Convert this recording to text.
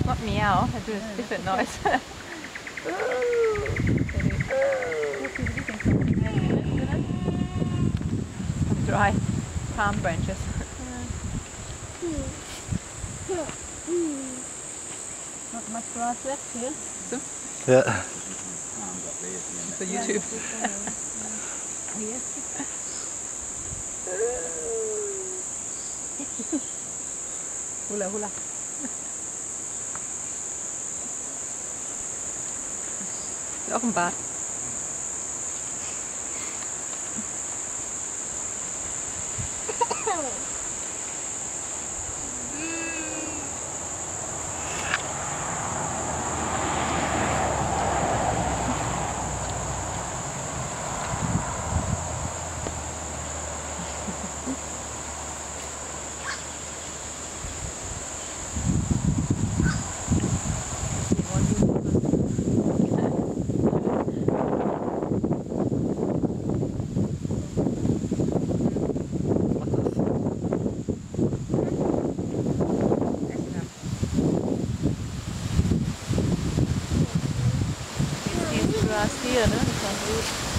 Not meow, I do a different noise. Some dry palm branches. Not much grass left here. Yeah. For YouTube. Hula hula. Auch ein Bad. Grass here, no?